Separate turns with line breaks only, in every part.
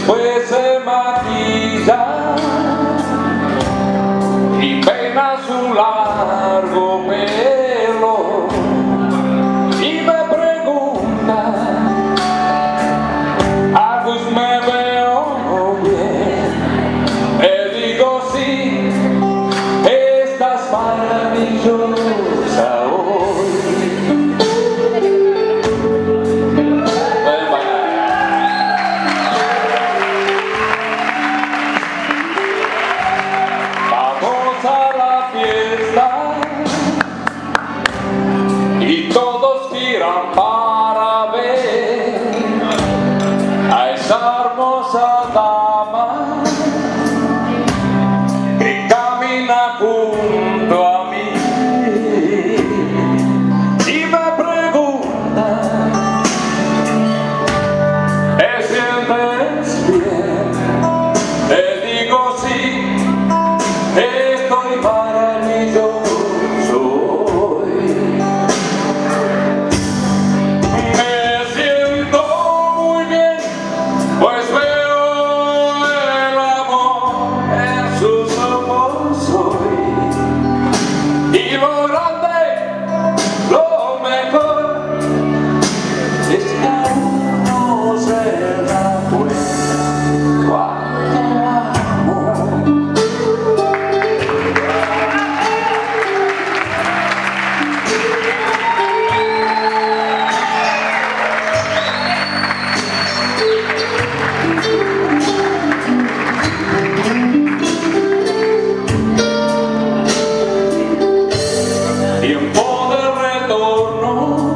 Después se maquilla y peina su largo pelo y me pregunta: Agus, ¿me veo bien? Le digo sí, estás maravillosa hoy. A la fiesta y todos giran para ver a esa hermosa dama que camina junto a mí y me pregunta: ¿te sientes bien? Le digo sí, estoy maravilloso hoy. Me siento muy bien, pues veo el amor en sus ojos hoy. Y lo grande, lo mejor, es que aún no se da cuenta cuánto amo. Tiempo de retorno,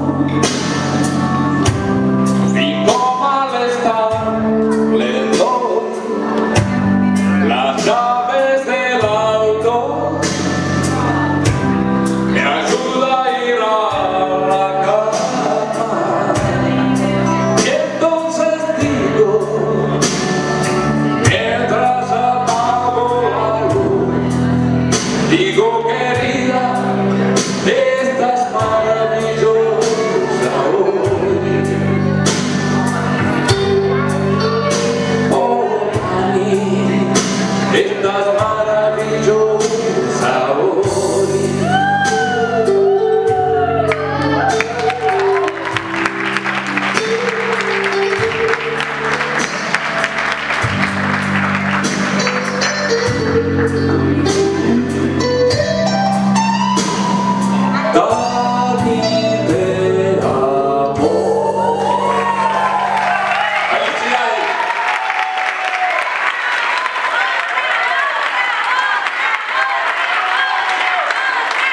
fijo malestar, le doy las llaves del auto, me ayuda a ir a la cama y entonces digo, mientras apago la luz, digo: querida, estás maravillosa hoy. Oh, mami, estás maravillosa hoy.